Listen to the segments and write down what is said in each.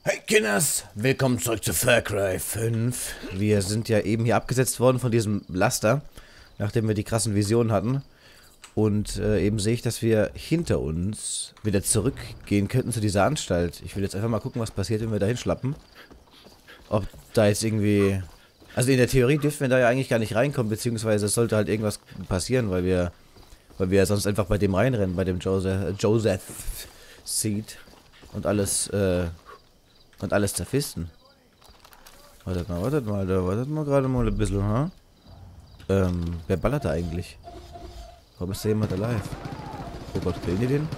Hey Kinders, willkommen zurück zu Far Cry 5. Wir sind ja eben hier abgesetzt worden von diesem Laster, nachdem wir die krassen Visionen hatten. Und eben sehe ich, dass wir hinter uns wieder zurückgehen könnten zu dieser Anstalt. Ich will jetzt einfach mal gucken, was passiert, wenn wir da hinschlappen. Ob da jetzt irgendwie... Also in der Theorie dürfen wir da ja eigentlich gar nicht reinkommen, beziehungsweise es sollte halt irgendwas passieren, weil wir ja sonst einfach bei dem reinrennen, bei dem Joseph Seed und alles zerfisten. Wartet mal gerade mal ein bisschen, ha? Wer ballert da eigentlich? Warum ist da jemand alive? Oh Gott, killen die den?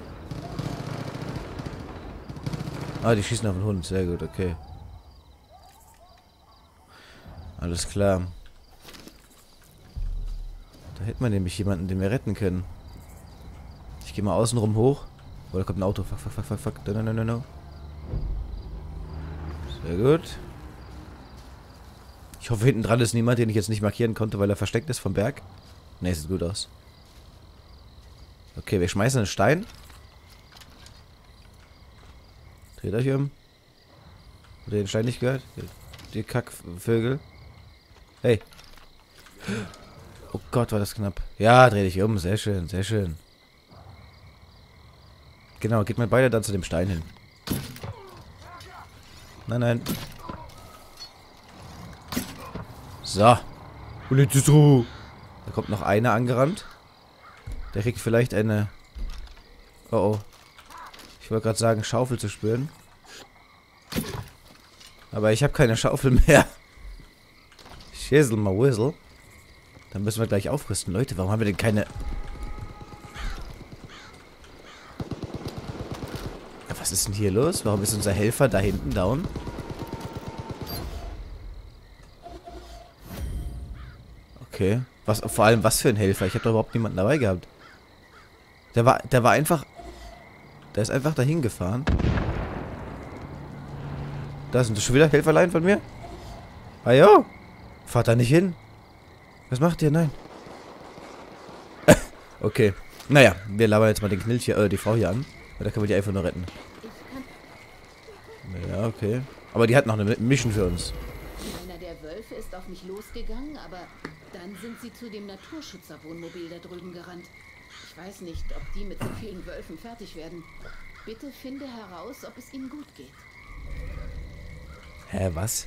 Ah, die schießen auf den Hund, sehr gut, okay. Alles klar. Da hätten wir nämlich jemanden, den wir retten können. Ich gehe mal außenrum hoch. Oh, da kommt ein Auto. Fuck. No. Sehr gut. Ich hoffe, hinten dran ist niemand, den ich jetzt nicht markieren konnte, weil er versteckt ist vom Berg. Ne, sieht gut aus. Okay, wir schmeißen einen Stein. Dreht euch um. Habt ihr den Stein nicht gehört? Die Kackvögel. Hey. Oh Gott, war das knapp. Ja, dreh dich um. Sehr schön, sehr schön. Genau, geht mal beide dann zu dem Stein hin. Nein. So. Und jetzt ist Ruhe. Da kommt noch einer angerannt. Der kriegt vielleicht eine... Oh. Ich wollte gerade sagen, Schaufel zu spüren. Aber ich habe keine Schaufel mehr. Schissel mal Whistle. Dann müssen wir gleich aufrüsten. Leute, warum haben wir denn keine... Ja, was ist denn hier los? Warum ist unser Helfer da hinten down? Okay. Vor allem, was für ein Helfer? Ich habe da überhaupt niemanden dabei gehabt. Der war einfach... Der ist einfach dahin gefahren. Da sind schon wieder Helferlein von mir. Ah ja. Fahrt da nicht hin. Was macht ihr? Nein. Okay. Naja, wir labern jetzt mal den Knilch hier, die Frau hier an. Weil da können wir die einfach nur retten. Ja, okay. Aber die hat noch eine Mission für uns. Einer der Wölfe ist auf mich losgegangen, aber dann sind sie zu dem Naturschutzerwohnmobil da drüben gerannt. Ich weiß nicht, ob die mit so vielen Wölfen fertig werden. Bitte finde heraus, ob es ihnen gut geht. Hä, was?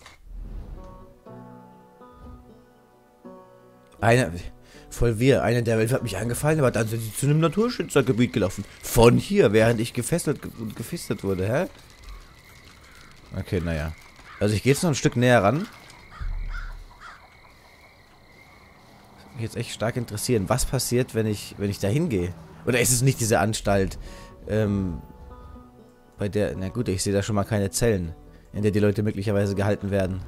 Einer der Wölfe hat mich angefallen, aber dann sind sie zu einem Naturschützergebiet gelaufen. Von hier, während ich gefesselt wurde, hä? Okay, naja. Also ich gehe jetzt noch ein Stück näher ran. Mich jetzt echt stark interessieren, was passiert, wenn ich da hingehe. Oder ist es nicht diese Anstalt, bei der, na gut, ich sehe da schon mal keine Zellen, in der die Leute möglicherweise gehalten werden.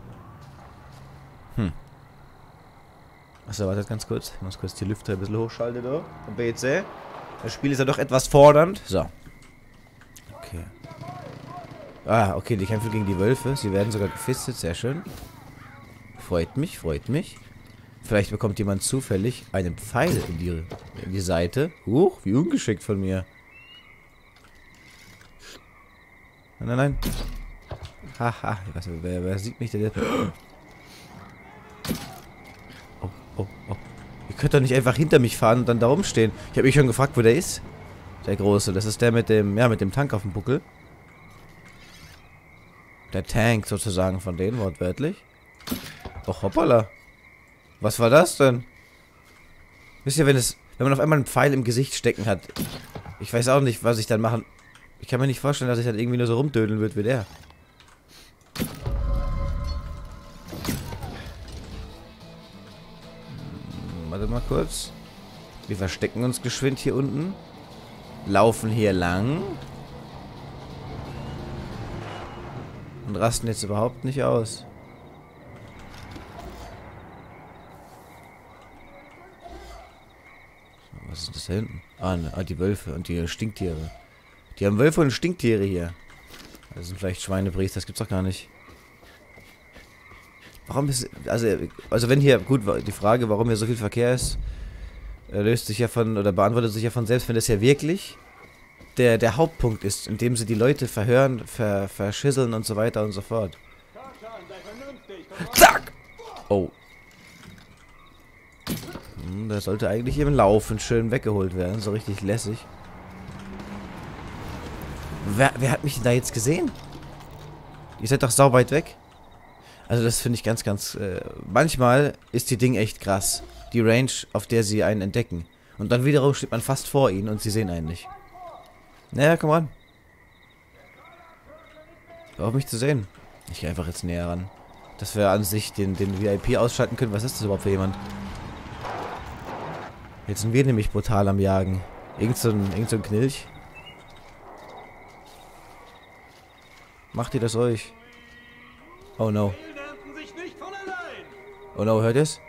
Achso, wartet ganz kurz. Ich muss kurz die Lüfter ein bisschen hochschalten da. Am BC. Das Spiel ist ja doch etwas fordernd. So. Okay. Ah, okay, die kämpfen gegen die Wölfe. Sie werden sogar gefistet. Sehr schön. Freut mich. Vielleicht bekommt jemand zufällig einen Pfeil in die Seite. Huch, wie ungeschickt von mir. Nein. Haha. Wer sieht mich denn jetzt? Oh. Ihr könnt doch nicht einfach hinter mich fahren und dann da rumstehen. Ich habe mich schon gefragt, wo der ist. Der Große. Das ist der mit dem Tank auf dem Buckel. Der Tank sozusagen von denen, wortwörtlich. Och, hoppala. Was war das denn? Wisst ihr, wenn man auf einmal einen Pfeil im Gesicht stecken hat. Ich weiß auch nicht, was ich dann machen... Ich kann mir nicht vorstellen, dass ich dann irgendwie nur so rumdödeln wird wie der. Warte mal kurz. Wir verstecken uns geschwind hier unten. Laufen hier lang. Und rasten jetzt überhaupt nicht aus. Was ist das da hinten? Ah, die Wölfe und die Stinktiere. Die haben Wölfe und Stinktiere hier. Das sind vielleicht Schweinepriester, das gibt's doch gar nicht. Warum ist... Also wenn hier... Gut, die Frage, warum hier so viel Verkehr ist, löst sich ja von... Oder beantwortet sich ja von selbst, wenn das ja wirklich der Hauptpunkt ist, in dem sie die Leute verhören, verschisseln und so weiter und so fort. Zack! Oh. Das sollte eigentlich im Laufen schön weggeholt werden, so richtig lässig. Wer hat mich denn da jetzt gesehen? Ihr seid doch sau weit weg. Also das finde ich ganz, ganz... manchmal ist die Ding echt krass. Die Range, auf der sie einen entdecken. Und dann wiederum steht man fast vor ihnen und sie sehen einen nicht. Naja, komm ran. Hör auf mich zu sehen. Ich gehe einfach jetzt näher ran. Dass wir an sich den VIP ausschalten können. Was ist das überhaupt für jemand? Jetzt sind wir nämlich brutal am Jagen. Irgend so ein Knilch. Macht ihr das euch? Oh no. Oh no, hört ihr's?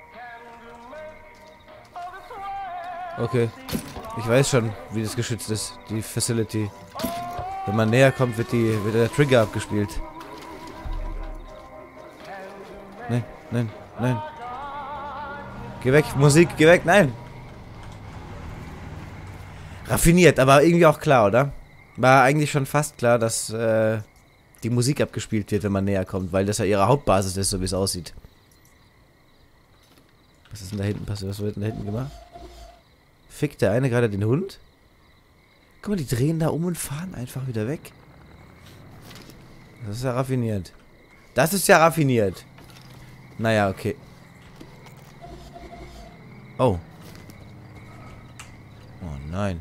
Okay. Ich weiß schon, wie das geschützt ist. Die Facility. Wenn man näher kommt, wird der Trigger abgespielt. Nein, nein, nein. Geh weg, Musik, geh weg, nein. Raffiniert, aber irgendwie auch klar, oder? War eigentlich schon fast klar, dass die Musik abgespielt wird, wenn man näher kommt, weil das ja ihre Hauptbasis ist, so wie es aussieht. Was ist denn da hinten passiert? Was wird denn da hinten gemacht? Fickt der eine gerade den Hund? Guck mal, die drehen da um und fahren einfach wieder weg. Das ist ja raffiniert. Das ist ja raffiniert. Naja, okay. Oh. Oh nein.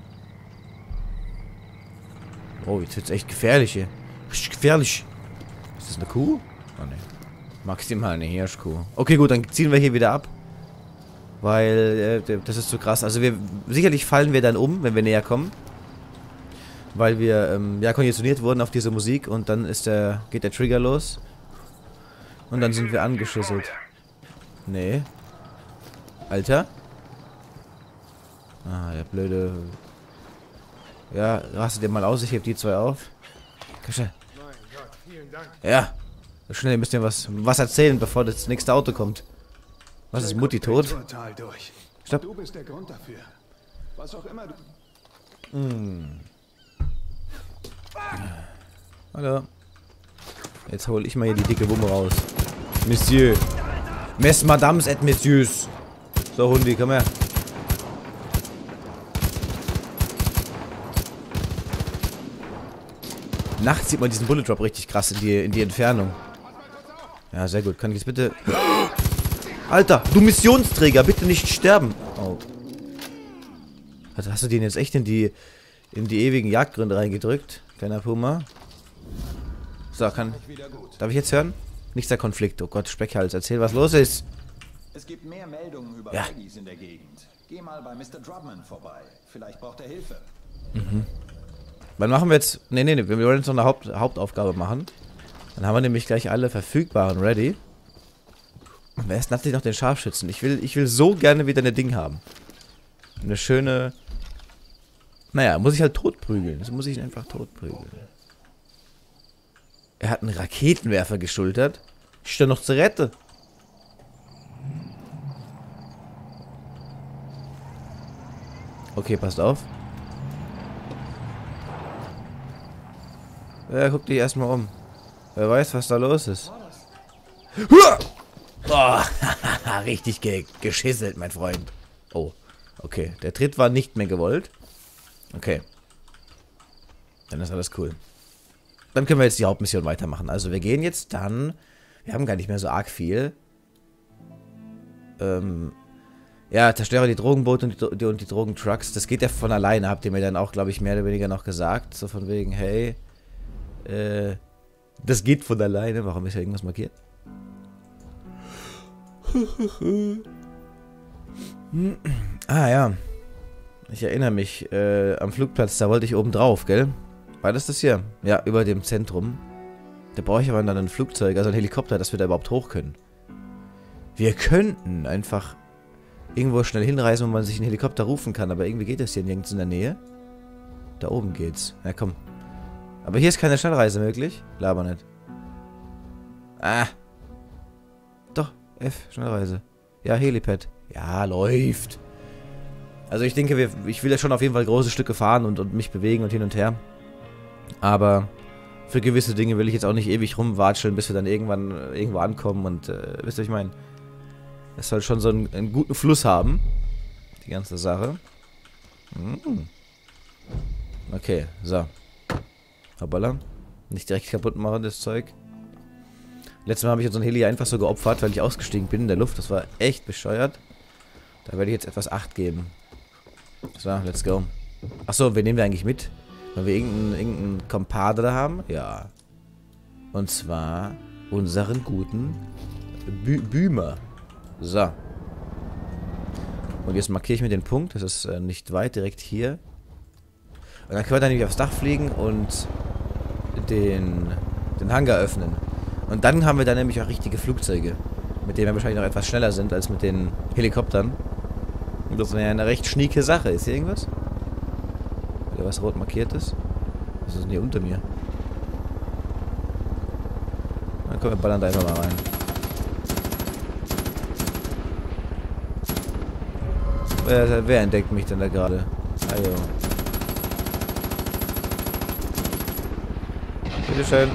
Oh, jetzt wird's echt gefährlich hier. Richtig gefährlich. Ist das eine Kuh? Oh ne. Maximal eine Hirschkuh. Okay, gut, dann ziehen wir hier wieder ab. Weil, das ist zu krass. Also sicherlich fallen wir dann um, wenn wir näher kommen. Weil wir, ja, konditioniert wurden auf diese Musik und dann geht der Trigger los. Und dann sind wir angeschüsselt. Nee. Alter? Ah, der blöde... Ja, rastet ihr mal aus, ich heb die zwei auf. Kasche. Ja. Schnell müsst ihr was erzählen, bevor das nächste Auto kommt. Was ist Mutti tot? Stopp. Du bist der Grund dafür. Was auch immer du... Hallo. Jetzt hole ich mal hier die dicke Wumme raus. Monsieur. Mes Madames et Messieurs. So, Hundi, komm her. Nachts sieht man diesen Bullet Drop richtig krass in die Entfernung. Ja, sehr gut. Kann ich jetzt bitte... Alter, du Missionsträger, bitte nicht sterben. Oh. Hast du den jetzt echt in die ewigen Jagdgründe reingedrückt? Kleiner Puma. So, darf ich jetzt hören? Nichts der Konflikt. Oh Gott, Speckhals, erzähl, was los ist. Es gibt mehr Meldungen über Baggies in der Gegend. Geh mal bei Mr. Drummond vorbei. Vielleicht braucht er Hilfe. Mhm. Wann machen wir jetzt... Nee, wir wollen jetzt noch eine Hauptaufgabe machen. Dann haben wir nämlich gleich alle verfügbaren ready. Und wer ist natürlich noch den Scharfschützen? Ich will so gerne wieder eine Ding haben. Eine schöne... Naja, muss ich halt totprügeln. Das muss ich ihn einfach totprügeln. Er hat einen Raketenwerfer geschultert. Ich stehe noch zur Rette. Okay, passt auf. Ja, guck dich erstmal um. Wer weiß, was da los ist. Oh, richtig geschisselt, mein Freund. Oh, okay. Der Tritt war nicht mehr gewollt. Okay. Dann ist alles cool. Dann können wir jetzt die Hauptmission weitermachen. Also wir gehen jetzt dann... Wir haben gar nicht mehr so arg viel. Ja, zerstöre die Drogenboote und die Drogentrucks. Das geht ja von alleine, habt ihr mir dann auch, glaube ich, mehr oder weniger noch gesagt. So von wegen, hey... das geht von alleine. Warum ist ja irgendwas markiert? Ah, ja. Ich erinnere mich, am Flugplatz, da wollte ich oben drauf, gell? War das hier? Ja, über dem Zentrum. Da brauche ich aber dann ein Flugzeug, also ein Helikopter, dass wir da überhaupt hoch können. Wir könnten einfach irgendwo schnell hinreisen, wo man sich einen Helikopter rufen kann, aber irgendwie geht das hier nirgends in der Nähe. Da oben geht's. Na komm. Aber hier ist keine Schnellreise möglich. Laber nicht. Ah. Doch, F, Schnellreise. Ja, Helipad. Ja, läuft. Also ich denke, ich will ja schon auf jeden Fall große Stücke fahren und mich bewegen und hin und her. Aber für gewisse Dinge will ich jetzt auch nicht ewig rumwatscheln, bis wir dann irgendwann irgendwo ankommen. Und wisst ihr, was ich meine? Es soll schon so einen guten Fluss haben, die ganze Sache. Okay, so. Hoppala. Nicht direkt kaputt machen, das Zeug. Letztes Mal habe ich unseren Heli einfach so geopfert, weil ich ausgestiegen bin in der Luft. Das war echt bescheuert. Da werde ich jetzt etwas Acht geben. So, let's go. Achso, wen nehmen wir eigentlich mit? Weil wir irgendeinen Kompadre da haben? Ja. Und zwar unseren guten Bümer. So. Und jetzt markiere ich mir den Punkt. Das ist nicht weit, direkt hier. Und dann können wir dann nämlich aufs Dach fliegen und den Hangar öffnen. Und dann haben wir dann nämlich auch richtige Flugzeuge. Mit denen wir wahrscheinlich noch etwas schneller sind als mit den Helikoptern. Und das wäre eine recht schnieke Sache. Ist hier irgendwas? Oder was rot markiert ist? Was ist denn hier unter mir? Dann kommen wir ballern da einfach mal rein. Wer entdeckt mich denn da gerade? Ajo. Bitteschön.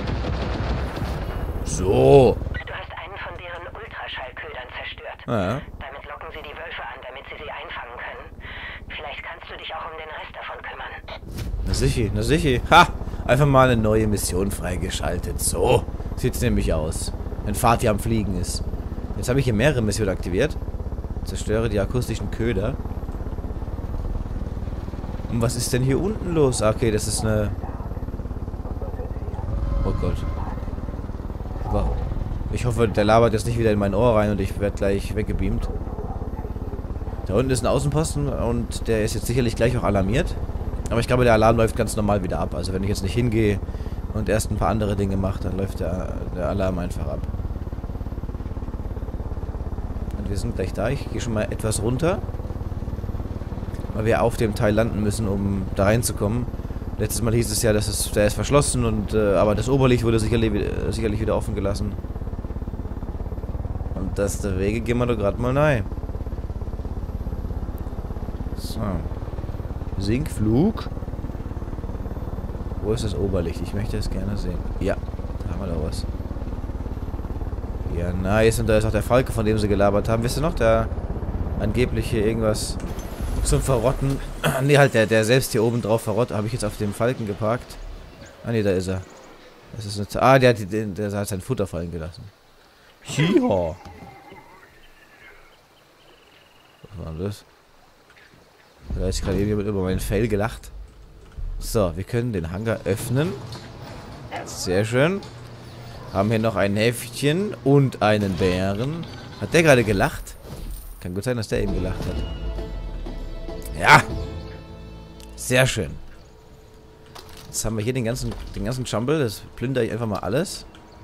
So. Du hast einen von deren Ultraschallködern zerstört. Ja. Damit locken sie die Wölfe an, damit sie sie einfangen können. Vielleicht kannst du dich auch um den Rest davon kümmern. Na sicher, na sicher. Ha! Einfach mal eine neue Mission freigeschaltet. So sieht's nämlich aus. Wenn Fatih am Fliegen ist. Jetzt habe ich hier mehrere Missionen aktiviert. Zerstöre die akustischen Köder. Und was ist denn hier unten los? Ah, okay, das ist eine... Oh Gott. Wow. Ich hoffe, der labert jetzt nicht wieder in mein Ohr rein und ich werde gleich weggebeamt. Da unten ist ein Außenposten und der ist jetzt sicherlich gleich auch alarmiert. Aber ich glaube, der Alarm läuft ganz normal wieder ab. Also wenn ich jetzt nicht hingehe und erst ein paar andere Dinge mache, dann läuft der Alarm einfach ab. Und wir sind gleich da. Ich gehe schon mal etwas runter. Weil wir auf dem Teil landen müssen, um da reinzukommen. Letztes Mal hieß es ja, dass der ist verschlossen und aber das Oberlicht wurde sicherlich wieder offen gelassen. Und das der Wege gehen wir doch gerade mal rein. So. Sinkflug. Wo ist das Oberlicht? Ich möchte es gerne sehen. Ja, da haben wir doch was. Ja, nice. Und da ist auch der Falke, von dem sie gelabert haben. Wisst ihr noch, der angeblich hier irgendwas zum Verrotten. Ne, halt, der selbst hier oben drauf verrottet. Habe ich jetzt auf dem Falken geparkt. Ah, ne, da ist er. Das ist eine der hat sein Futter fallen gelassen. Hiha. Was war denn das? Da ist gerade jemand über meinen Fell gelacht. So, wir können den Hangar öffnen. Sehr schön. Haben hier noch ein Heftchen und einen Bären. Hat der gerade gelacht? Kann gut sein, dass der eben gelacht hat. Ja! Sehr schön. Jetzt haben wir hier den ganzen Jumble. Das plündere ich einfach mal alles.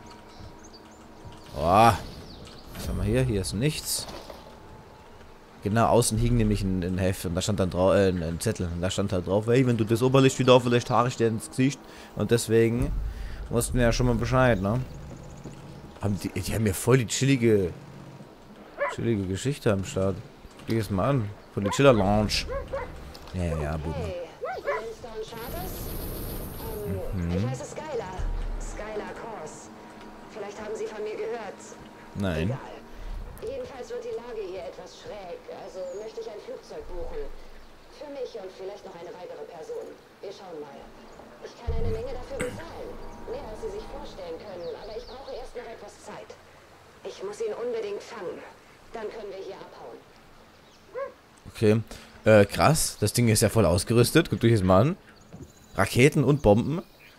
Oh. Was haben wir hier? Hier ist nichts. Genau, außen hing nämlich ein Heft und da stand dann drauf, ein Zettel. Und da stand halt drauf, hey, wenn du das Oberlicht wieder auf, vielleicht haare ich dir ins Gesicht. Und deswegen wussten wir ja schon mal Bescheid, ne? Die haben ja voll die chillige Geschichte am Start. Geh es mal an. Von der Chiller Lounge. Ja, Buben. Hey, Flintstone Charters? Ich heiße Skylar Kors. Vielleicht haben Sie von mir gehört. Nein. Egal. Jedenfalls wird die Lage hier etwas schräg, also möchte ich ein Flugzeug buchen. Für mich und vielleicht noch eine weitere Person. Wir schauen mal. Ich kann eine Menge dafür bezahlen. Mehr als Sie sich vorstellen können, aber ich brauche erst noch etwas Zeit. Ich muss ihn unbedingt fangen. Dann können wir hier abhauen. Okay. Krass. Das Ding ist ja voll ausgerüstet. Guckt euch das mal an. Raketen und Bomben.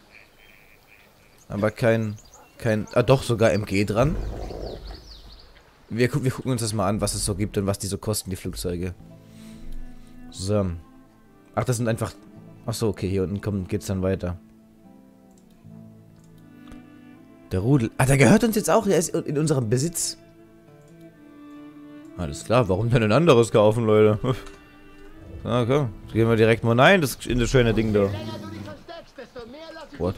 Aber doch, sogar MG dran. Wir gucken uns das mal an, was es so gibt und was die so kosten, die Flugzeuge. So. Ach, das sind einfach... Achso, okay, hier unten geht's dann weiter. Der Rudel. Ah, der gehört uns jetzt auch. Der ist in unserem Besitz. Alles klar, warum denn ein anderes kaufen, Leute? Okay, gehen wir direkt mal rein, in das schöne Ding da. What?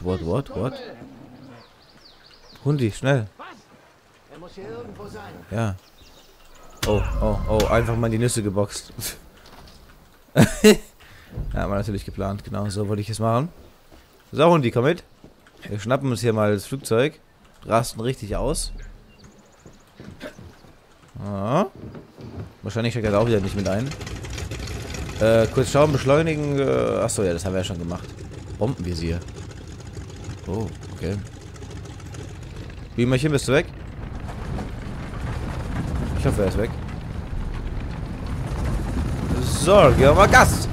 Hundi, schnell. Er muss hier irgendwo sein. Ja. Oh, einfach mal in die Nüsse geboxt. Ja, haben wir natürlich geplant. Genau, so wollte ich es machen. So, Hundi, komm mit. Wir schnappen uns hier mal das Flugzeug. Rasten richtig aus. Ja. Wahrscheinlich steckt er auch wieder nicht mit ein. Kurz schauen, beschleunigen. Achso, ja, das haben wir ja schon gemacht. Bombenvisier. Oh, okay. Beamerchen, bist du weg? Ich hoffe, er ist weg. So, gehen wir mal Gas.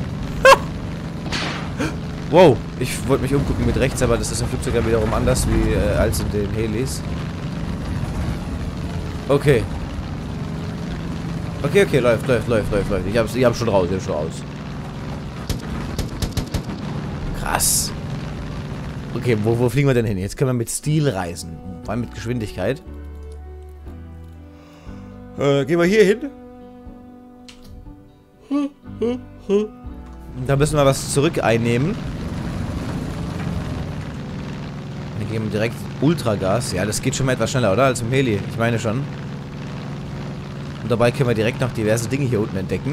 Wow, ich wollte mich umgucken mit rechts, aber das ist im Flugzeug ja wiederum anders wie als in den Helis. Okay. Okay, läuft. Ich hab's schon raus, Krass. Okay, wo fliegen wir denn hin? Jetzt können wir mit Stil reisen. Vor allem mit Geschwindigkeit. Gehen wir hier hin. Da müssen wir was zurück einnehmen. Dann geben wir direkt Ultragas. Ja, das geht schon mal etwas schneller, oder? Als im Heli. Ich meine schon. Und dabei können wir direkt noch diverse Dinge hier unten entdecken.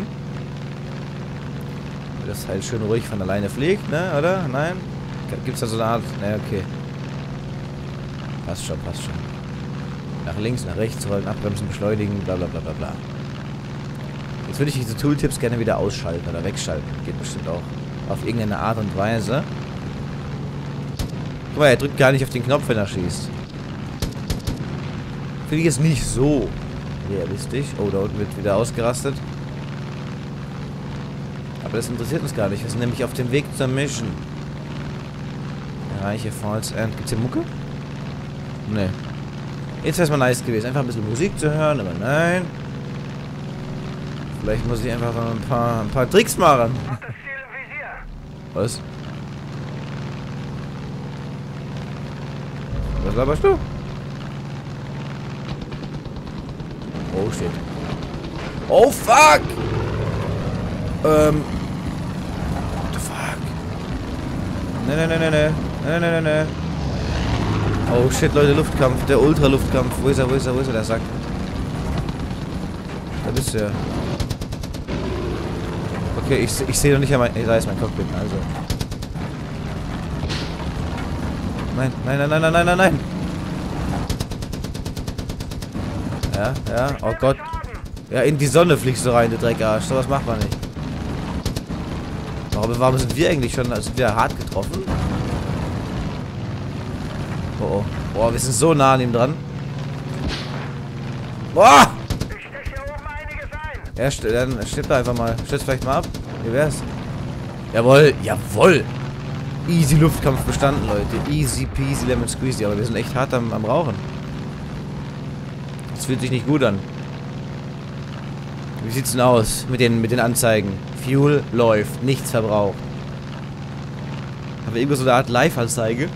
Das halt schön ruhig von alleine fliegt, ne? Oder? Nein? Gibt's da so eine Art... Ne, okay. Passt schon. Nach links, nach rechts rollen, abbremsen, beschleunigen, bla bla bla bla bla. Jetzt würde ich diese Tooltips gerne wieder ausschalten oder wegschalten. Geht bestimmt auch auf irgendeine Art und Weise. Guck mal, er drückt gar nicht auf den Knopf, wenn er schießt. Finde ich jetzt nicht so realistisch. Oh, da unten wird wieder ausgerastet. Aber das interessiert uns gar nicht. Wir sind nämlich auf dem Weg zur Mission. Erreiche Falls End. Gibt's hier Mucke? Nee. Jetzt wäre es mal nice gewesen, einfach ein bisschen Musik zu hören, aber nein. Vielleicht muss ich einfach noch ein paar Tricks machen. Was? Was laberst du? Oh, shit. Oh, fuck! What the fuck? Ne. Oh, shit, Leute, Luftkampf. Der Ultra-Luftkampf. Wo ist er, der Sack? Da bist du ja. Okay, ich sehe noch nicht einmal... Da ist mein Cockpit, also. Nein. Ja. Oh Gott. Ja, in die Sonne fliegst du rein, du Dreckarsch. So was macht man nicht. Warum sind wir eigentlich schon... Sind wir hart getroffen? Oh. Boah, wir sind so nah an ihm dran. Boah! Ja, dann stirbt er einfach mal. Stürzt vielleicht mal ab. Wie wär's? Jawohl. Easy Luftkampf bestanden, Leute. Easy peasy lemon squeezy. Aber wir sind echt hart am Rauchen. Das fühlt sich nicht gut an. Wie sieht's denn aus mit den Anzeigen? Fuel läuft. Nichts verbraucht. Haben wir irgendwo so eine Art Live-Anzeige?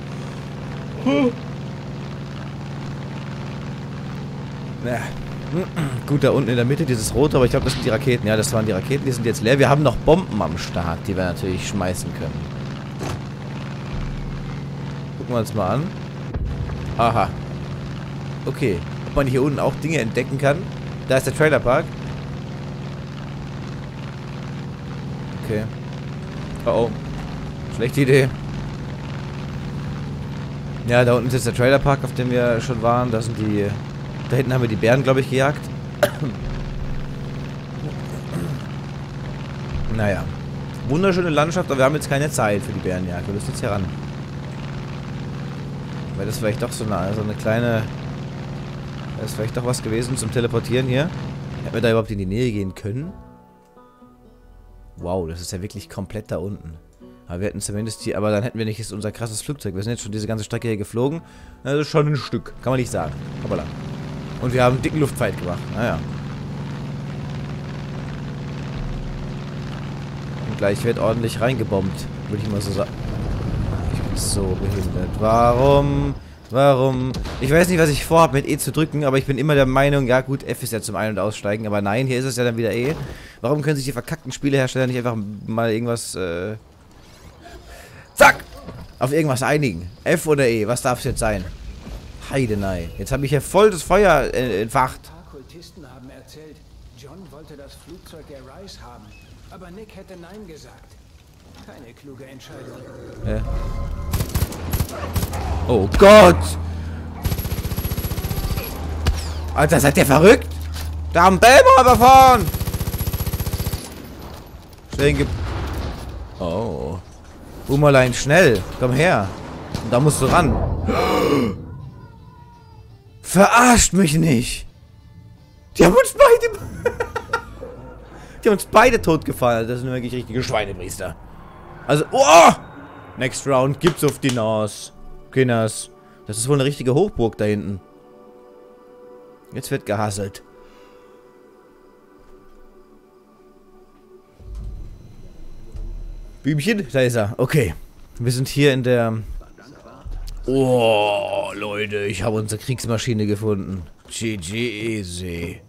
Ja. Gut, da unten in der Mitte dieses rote, aber ich glaube, das sind die Raketen. Ja, das waren die Raketen, die sind jetzt leer. Wir haben noch Bomben am Start, die wir natürlich schmeißen können. Gucken wir uns mal an. Aha. Okay. Ob man hier unten auch Dinge entdecken kann. Da ist der Trailerpark. Okay. Oh. Schlechte Idee. Ja, da unten ist jetzt der Trailerpark, auf dem wir schon waren. Da sind die... Da hinten haben wir die Bären, glaube ich, gejagt. Naja. Wunderschöne Landschaft, aber wir haben jetzt keine Zeit für die Bärenjagd. Wir müssen jetzt hier ran. Weil das vielleicht doch so eine kleine... Das ist vielleicht doch was gewesen zum Teleportieren hier. Hätten wir da überhaupt in die Nähe gehen können? Wow, das ist ja wirklich komplett da unten. Aber wir hätten zumindest hier... Aber dann hätten wir nicht jetzt unser krasses Flugzeug. Wir sind jetzt schon diese ganze Strecke hier geflogen. Also schon ein Stück. Kann man nicht sagen. Hoppala. Und wir haben einen dicken Luftfight gemacht. Naja. Und gleich wird ordentlich reingebombt. Würde ich mal so sagen. Ich bin so behindert. Warum? Ich weiß nicht, was ich vorhabe mit E zu drücken, aber ich bin immer der Meinung, ja gut, F ist ja zum Ein- und Aussteigen. Aber nein, hier ist es ja dann wieder E. Warum können sich die verkackten Spielehersteller nicht einfach mal irgendwas, zack! Auf irgendwas einigen? F oder E? Was darf es jetzt sein? Heidenei. Jetzt habe ich hier voll das Feuer entfacht. Ein paar Kultisten haben erzählt, John wollte das Flugzeug der Rice haben. Aber Nick hätte Nein gesagt. Keine kluge Entscheidung. Oh Gott! Alter, seid ihr verrückt? Da haben Belmore überfahren! Schnell Oh. Boomerlein, schnell! Komm her! Und da musst du ran. Verarscht mich nicht! Die haben uns beide... Die haben uns beide totgefallen. Das sind wirklich richtige Schweinepriester. Also, oh! Next Round gibt's auf die Nase. Kinders. Das ist wohl eine richtige Hochburg da hinten. Jetzt wird gehasselt. Blümchen, da ist er. Okay. Wir sind hier in der... Oh, Leute, ich habe unsere Kriegsmaschine gefunden. GG easy.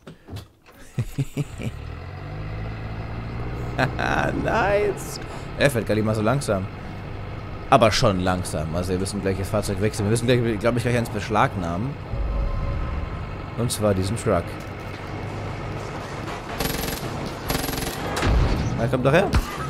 Nice. Er fährt gar nicht mal so langsam. Aber schon langsam. Also wir müssen gleich das Fahrzeug wechseln. Wir müssen gleich, glaube ich, gleich eins beschlagnahmen. Und zwar diesen Truck. Na, kommt doch her.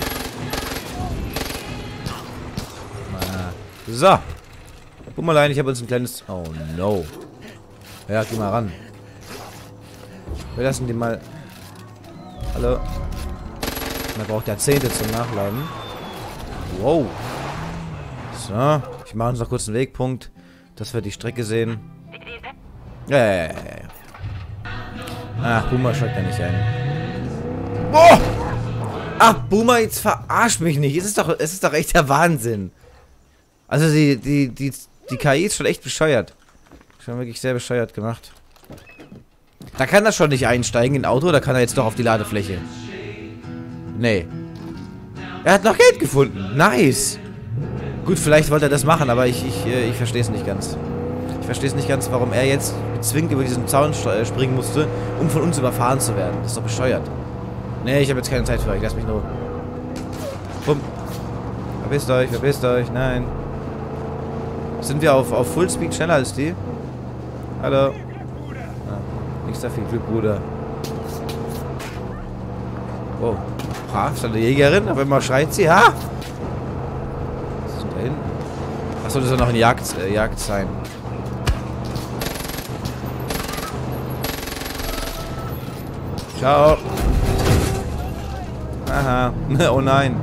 So. Bummerlein, ich habe uns ein kleines... Oh, no. Ja, geh mal ran. Wir lassen die mal... Hallo. Man braucht Jahrzehnte zum Nachladen. Wow. So. Ich mache uns noch kurz einen Wegpunkt, dass wir die Strecke sehen. Ja. Ach, Boomer steigt da nicht ein. Oh! Ach, Boomer, jetzt verarscht mich nicht. Es ist doch echt der Wahnsinn. Also die KI ist schon echt bescheuert. Schon wirklich sehr bescheuert gemacht. Da kann er schon nicht einsteigen in ein Auto, oder kann er jetzt doch auf die Ladefläche? Nee. Er hat noch Geld gefunden. Nice. Gut, vielleicht wollte er das machen, aber ich verstehe es nicht ganz. Ich verstehe es nicht ganz, warum er jetzt zwingend über diesen Zaun springen musste, um von uns überfahren zu werden. Das ist doch bescheuert. Nee, ich habe jetzt keine Zeit für euch. Lasst mich nur. Bumm. Verpisst euch. Nein. Sind wir auf Fullspeed schneller als die? Hallo. Ah, nicht so viel Glück, Bruder. Oh. Ha, ist da eine Jägerin? Auf einmal schreit sie. Ha! Was ist denn da hinten? Achso, das soll noch ein Jagd sein. Ciao. Aha. Oh nein.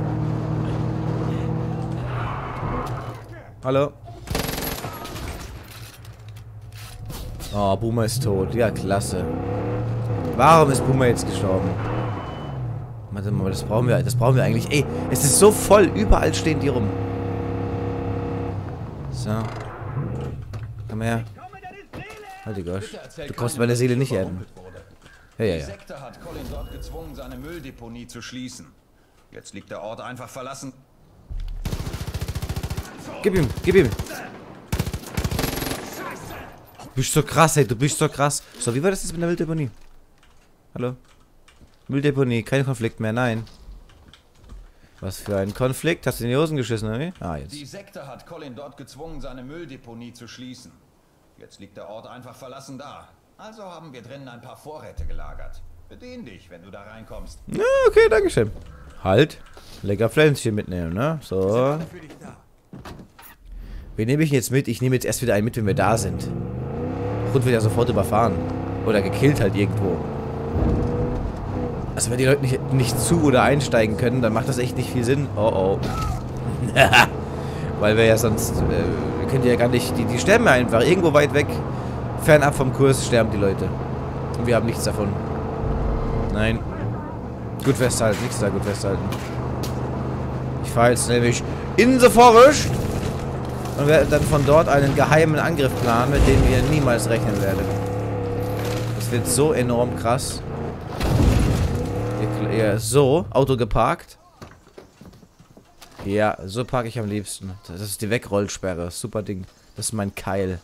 Hallo. Oh, Boomer ist tot. Ja, klasse. Warum ist Boomer jetzt gestorben? Warte mal, das brauchen wir eigentlich. Ey, es ist so voll. Überall stehen die rum. So. Komm her. Halt die Gosh. Du kannst meine Seele nicht erden. Ja. Die Sekte hat Colin dort gezwungen, seine Mülldeponie zu schließen. Jetzt liegt der Ort einfach verlassen. Gib ihm. Du bist so krass, ey. Du bist so krass. So, wie war das jetzt mit der Mülldeponie? Hallo? Mülldeponie, kein Konflikt mehr, nein. Was für ein Konflikt? Hast du in die Hosen geschissen, oder wie? Ah, jetzt. Die Sekte hat Colin dort gezwungen, seine Mülldeponie zu schließen. Jetzt liegt der Ort einfach verlassen da. Also haben wir drinnen ein paar Vorräte gelagert. Bedien dich, wenn du da reinkommst. Ja, okay, dankeschön. Halt. Lecker Pflänzchen mitnehmen, ne? So. Wen nehme ich jetzt mit? Ich nehme jetzt erst wieder einen mit, wenn wir da sind. Und wird ja sofort überfahren. Oder gekillt halt irgendwo. Also wenn die Leute nicht zu- oder einsteigen können, dann macht das echt nicht viel Sinn. Oh. Weil wir ja sonst... wir können ja gar nicht... Die sterben ja einfach. Irgendwo weit weg. Fernab vom Kurs sterben die Leute. Und wir haben nichts davon. Nein. Gut festhalten. Nichts da gut festhalten. Ich fahre jetzt nämlich in the forest. Und werde dann von dort einen geheimen Angriff planen, mit dem wir niemals rechnen werden. Das wird so enorm krass. Ja, so, Auto geparkt. Ja, so parke ich am liebsten. Das ist die Wegrollsperre. Super Ding. Das ist mein Keil.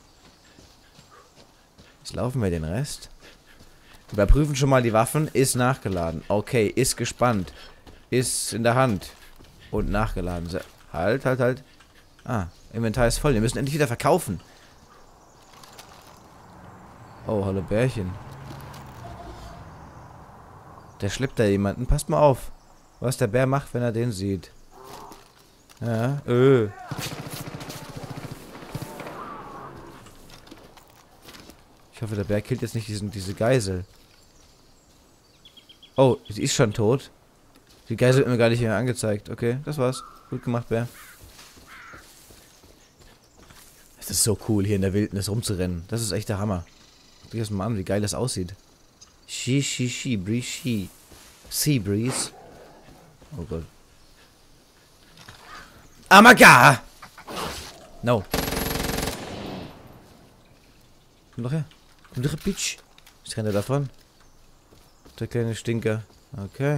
Jetzt laufen wir den Rest. Überprüfen schon mal die Waffen. Ist nachgeladen. Okay, ist gespannt. Ist in der Hand. Und nachgeladen. Halt. Ah, Inventar ist voll. Wir müssen endlich wieder verkaufen. Oh, hallo Bärchen. Der schleppt da jemanden. Passt mal auf. was der Bär macht, wenn er den sieht. Ja, Ich hoffe, der Bär killt jetzt nicht diese Geisel. Oh, sie ist schon tot. Die Geisel wird mir gar nicht mehr angezeigt. Okay, das war's. Gut gemacht, Bär. Es ist so cool, hier in der Wildnis rumzurennen. Das ist echt der Hammer. Guck dir das mal an, wie geil das aussieht. Breeze. Sea Breeze. Oh Gott. Amaga! No. Komm doch her. Komm doch her, Bitch. Ich renne davon. Der kleine Stinker. Okay.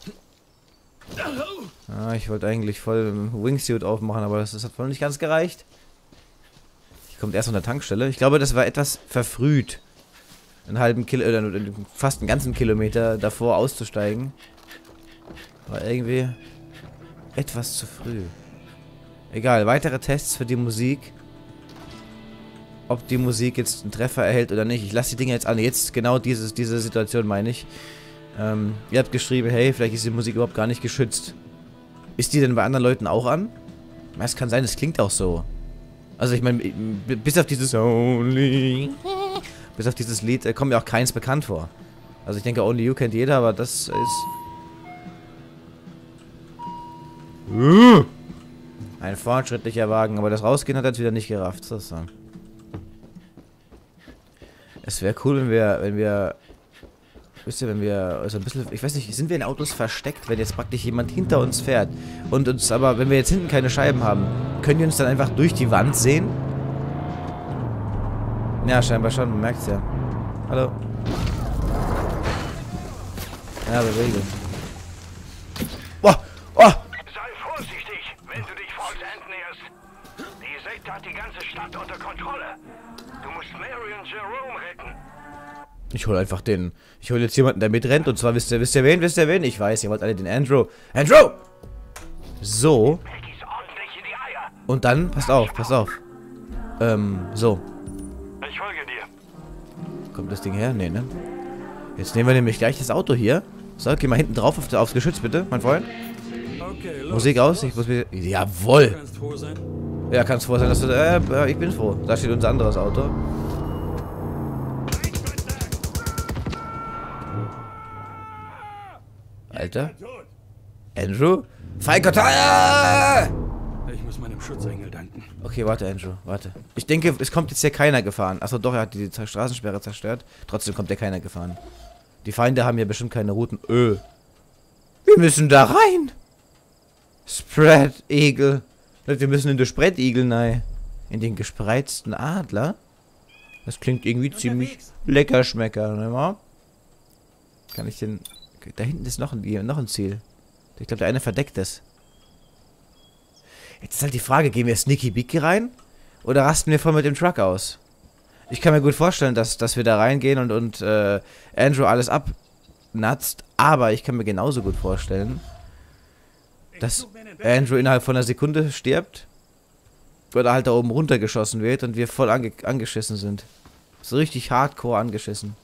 Ah, ich wollte eigentlich voll im Wingsuit aufmachen, aber das hat wohl nicht ganz gereicht. Hier kommt erst an der Tankstelle. Ich glaube, das war etwas verfrüht. Einen halben fast einen ganzen Kilometer davor auszusteigen. War irgendwie etwas zu früh. Egal, weitere Tests für die Musik. Ob die Musik jetzt einen Treffer erhält oder nicht. Ich lasse die Dinge jetzt an. Jetzt genau diese Situation meine ich. Ihr habt geschrieben, hey, vielleicht ist die Musik überhaupt gar nicht geschützt. Ist die denn bei anderen Leuten auch an? Es kann sein, es klingt auch so. Also ich meine, bis auf dieses bis auf dieses Lied kommt mir auch keins bekannt vor. Also ich denke, Only You kennt jeder, aber das ist... Ein fortschrittlicher Wagen, aber das Rausgehen hat er jetzt wieder nicht gerafft. So. Es wäre cool, wenn wir... Wisst ihr, wenn wir so ein bisschen... Ich weiß nicht, sind wir in Autos versteckt, wenn jetzt praktisch jemand hinter uns fährt und uns aber, wenn wir jetzt hinten keine Scheiben haben, können die uns dann einfach durch die Wand sehen? Ja, scheinbar schon, man merkt's ja. Hallo. Ja, Bewegung. Oh, oh! Sei vorsichtig, wenn du dich Falls End näherst. Die Sekte hat die ganze Stadt unter Kontrolle. Du musst Mary und Jerome retten. Ich hole einfach den... Ich hole jetzt jemanden, der mitrennt. Und zwar, wisst ihr wen? Ich weiß, ihr wollt alle den Andrew. Andrew! So. Und dann, passt auf. So. Ich folge dir. Kommt das Ding her? Nee, ne? Jetzt nehmen wir nämlich gleich das Auto hier. So, geh mal hinten drauf aufs Geschütz, bitte, mein Freund. Okay, los. Musik aus, ich muss wieder... Jawohl! Du kannst froh sein. Ja, kannst froh sein, dass du... ich bin froh. Da steht unser anderes Auto. Alter. Andrew? Feigotaya! Ich muss meinem Schutzengel danken. Okay, warte, Andrew, warte. Ich denke, es kommt jetzt hier keiner gefahren. Achso, doch, er hat die Straßensperre zerstört. Trotzdem kommt ja keiner gefahren. Die Feinde haben ja bestimmt keine Routen. Wir müssen da rein! Spread Eagle. Leute, wir müssen in den Spread Eagle rein. In den gespreizten Adler. Das klingt irgendwie ziemlich lecker schmecker, ne, wa? Kann ich den... Da hinten ist noch ein Ziel. Ich glaube, der eine verdeckt ist. Jetzt ist halt die Frage, gehen wir Sneaky Beaky rein? Oder rasten wir voll mit dem Truck aus? Ich kann mir gut vorstellen, dass wir da reingehen und Andrew alles abnatzt. Aber ich kann mir genauso gut vorstellen, dass Andrew innerhalb von einer Sekunde stirbt. Oder halt da oben runtergeschossen wird und wir voll angeschissen sind. So richtig hardcore angeschissen.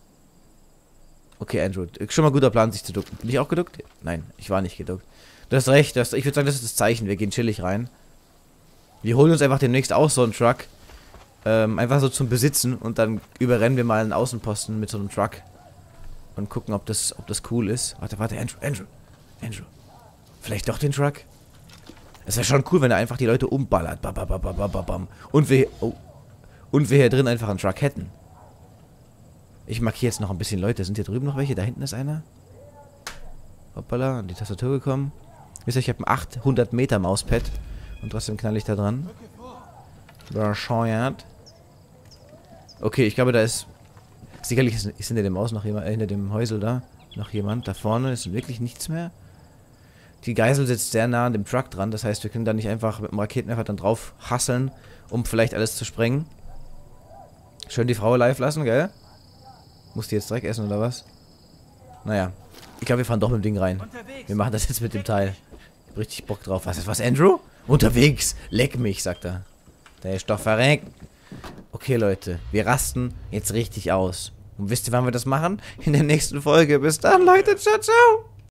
Okay, Andrew. Schon mal guter Plan, sich zu ducken. Bin ich auch geduckt? Nein, ich war nicht geduckt. Du hast recht. Ich würde sagen, das ist das Zeichen. Wir gehen chillig rein. Wir holen uns einfach demnächst auch so einen Truck. Einfach so zum Besitzen. Und dann überrennen wir mal einen Außenposten mit so einem Truck. Und gucken, ob das cool ist. Warte, Andrew. Vielleicht doch den Truck? Es wäre schon cool, wenn er einfach die Leute umballert. Und wir hier drin einfach einen Truck hätten. Ich markiere jetzt noch ein bisschen Leute. Sind hier drüben noch welche? Da hinten ist einer. Hoppala, an die Tastatur gekommen. Wisst ihr, ich habe ein 800 Meter Mauspad. Und trotzdem knall ich da dran. Bescheuert. Okay, ich glaube, da ist... Sicherlich ist hinter dem Haus noch jemand, hinter dem Häusel da noch jemand. Da vorne ist wirklich nichts mehr. Die Geisel sitzt sehr nah an dem Truck dran. Das heißt, wir können da nicht einfach mit dem Raketenwerfer dann drauf hasseln, um vielleicht alles zu sprengen. Schön die Frau live lassen, gell? Muss die jetzt Dreck essen oder was? Naja. Ich glaube, wir fahren doch mit dem Ding rein. Wir machen das jetzt mit dem Teil. Ich hab richtig Bock drauf. Was ist was, Andrew? Unterwegs. Leck mich, sagt er. Der ist doch verreckt. Okay, Leute. Wir rasten jetzt richtig aus. Und wisst ihr, wann wir das machen? In der nächsten Folge. Bis dann, Leute. Ciao, ciao.